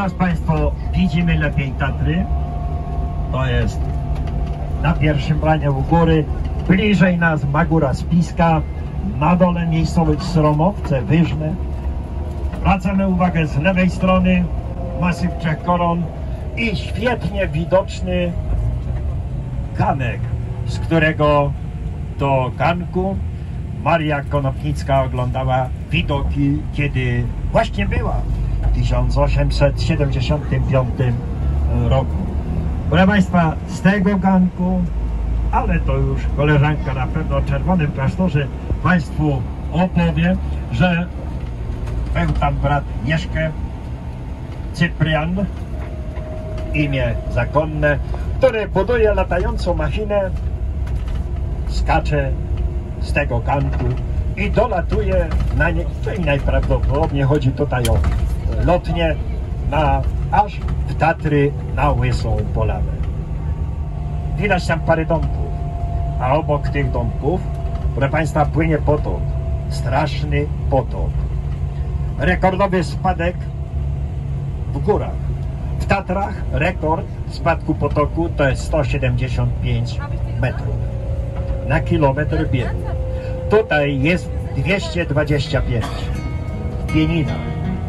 Teraz Państwo widzimy lepiej Tatry. To jest na pierwszym planie u góry. Bliżej nas Magóra Spiska. Na dole miejscowość Sromowce, Wyżne. Zwracamy uwagę z lewej strony masyw Trzech Koron i świetnie widoczny ganek, z którego do ganku Maria Konopnicka oglądała widoki, kiedy właśnie była w 1875 roku. Proszę Państwa, z tego ganku, ale to już koleżanka na pewno o Czerwonym Klasztorze Państwu opowie, że był tam brat Mieszkę, Cyprian, imię zakonne, który buduje latającą machinę, skacze z tego ganku i dolatuje na nie, i najprawdopodobniej chodzi tutaj o lotnię, aż w Tatry na Łysą Polanę. Widać tam parę domków, a obok tych domków, proszę Państwa, płynie potok, straszny potok. Rekordowy spadek w górach. W Tatrach rekord spadku potoku to jest 175 metrów na kilometr biegu. Tutaj jest 225 w Pieninach.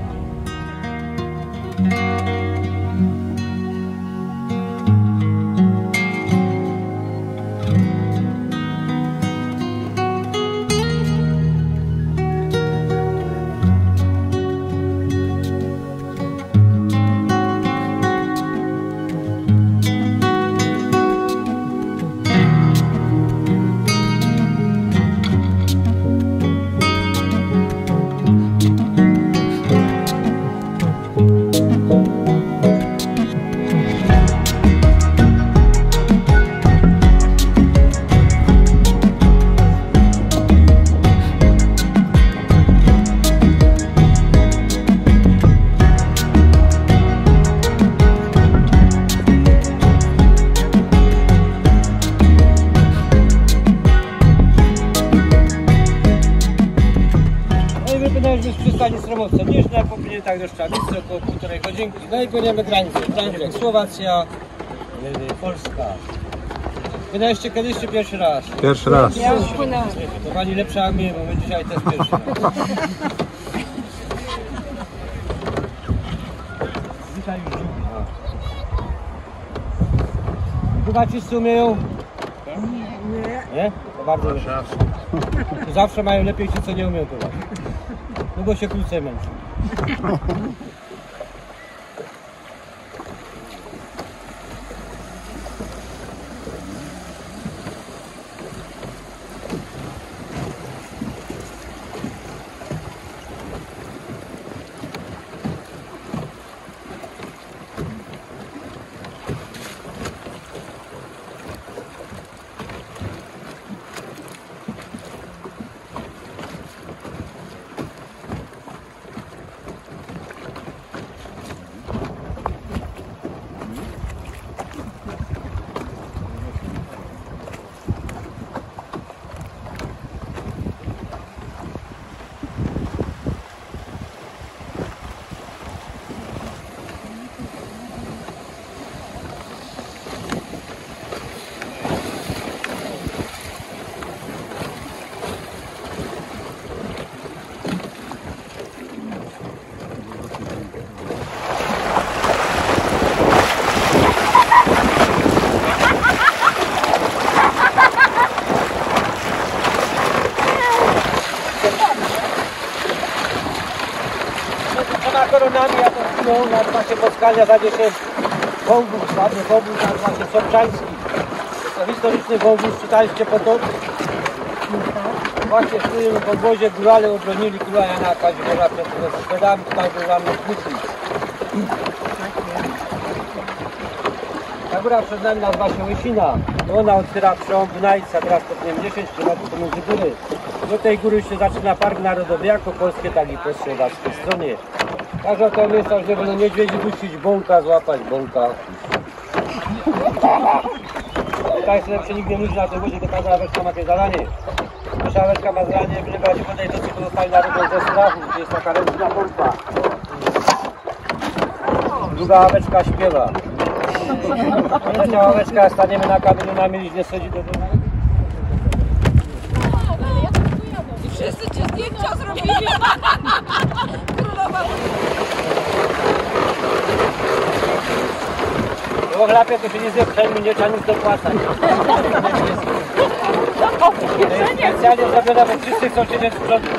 Wypłynęliśmy z przystani Sromowce Niżne, popłyniemy tak do Szczawicy, około 1,5 godzinki. No i płyniemy granicę. Węgier, Słowacja, Polska. Płynęliście kiedyś czy pierwszy raz? Pierwszy raz. Ja już płynęłam. To pani lepsza jak mnie, bo my dzisiaj też pierwszy raz. Dzisiaj już drugi. Pływać wszyscy umieją? Nie? To bardzo dobrze. To zawsze mają lepiej ci, co nie umieją pływać. No bo się krócej męczą. Koronami jaką na masie Podskalia zadzie się wąwóz, ładny wąwóz, nazywa się Sączański. To historyczny wąwóz, czytaliście potok? Właśnie w którym podwozie górale obronili króla Jana Kazimierza przed Szwedami, tutaj był ładny Kutnik. Ta góra przed nami nazywa się Łysina. Ona otwiera przełom Dunajca, teraz to 10 km pomiędzy góry. Do tej góry się zaczyna Park Narodowy, jako polskie, tak i po słowackiej stronie. Także to miejsce, gdzie będą niedźwiedzi puścić bąka, złapać bąka. Tutaj sobie nikt nie myśli na tej wodzie, to ta ławeczka ma jakieś zadanie. Nasza ławeczka ma zadanie wylewać wodę i to, co pozostali na rybę ze strachu, gdzie jest taka ręczna pompa. druga ławeczka śpiewa. Trzecia ławeczka, staniemy na kamieniu, na mieliźnie schodzi do domu. I wszyscy ci zdjęcia zrobili. Królowa. Bo w lapie to się nie zepchajmy, nie trzeba nic dopłacać. Specjalnie zrobione, bo wszyscy chcą siedzieć w przodu.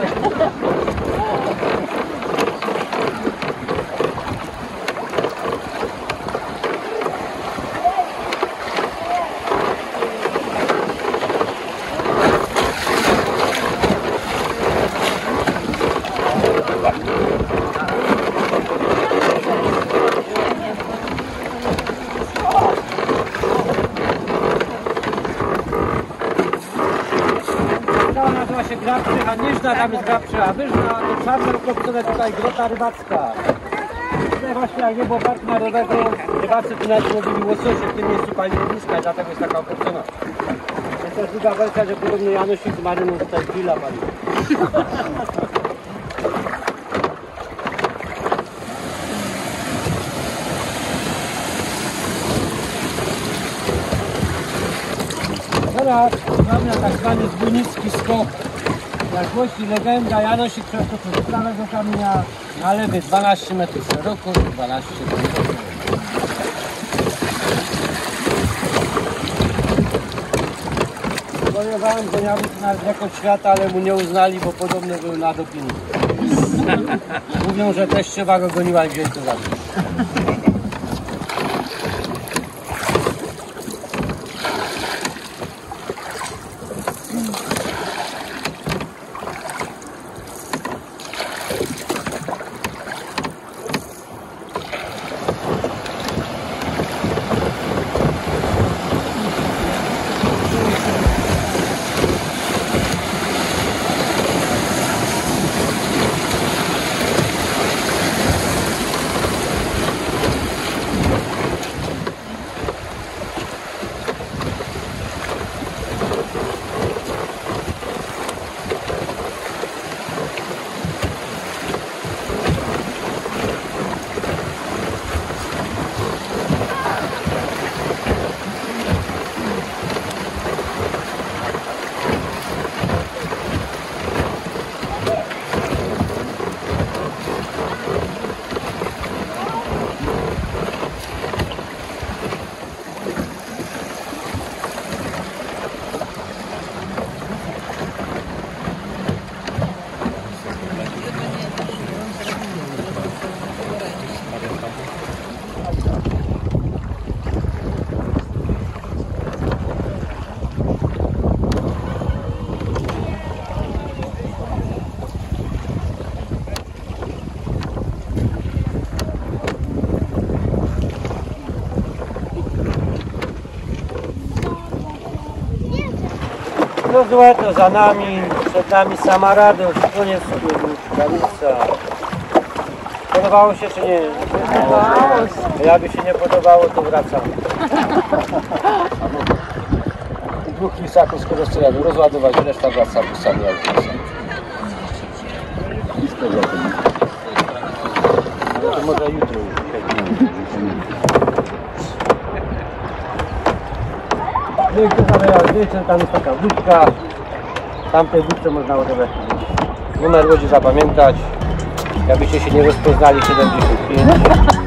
Nazywa się gra Przychanniżna, tam jest gra Przychanniżna, to czarne okopcone tutaj grota rybacka. Tutaj właśnie jak nie było parku narodowego, rybacy tu nawet łowili łososie w tym miejscu paliska i dlatego jest taka okopcona. Jest też druga wersja, że podobnie Janosik z Maryną tutaj grilla pali. Teraz mamy tak zwany zbójnicki skok. Jak głosi legenda, Janosik przeskoczył z prawego kamienia na lewy 12 metrów szeroko, 12 metrów. Zwojowałem go na rekord świata, ale mu nie uznali, bo podobno był na dopingu. Mówią, że teściowa go goniła i wziąć to zabić. No złe to za nami, przed nami sama radość, koniec granica. Podobało się czy nie? Podobało się. Jakby się nie podobało, to wracam. Dwóch lisaków z Korostrzelawy rozładować, reszta wraca busami autobusami. To może jutro. Tam jest taka budka, w tamtej budce można ładować numer łodzi zapamiętać, jakbyście się nie rozpoznali 75.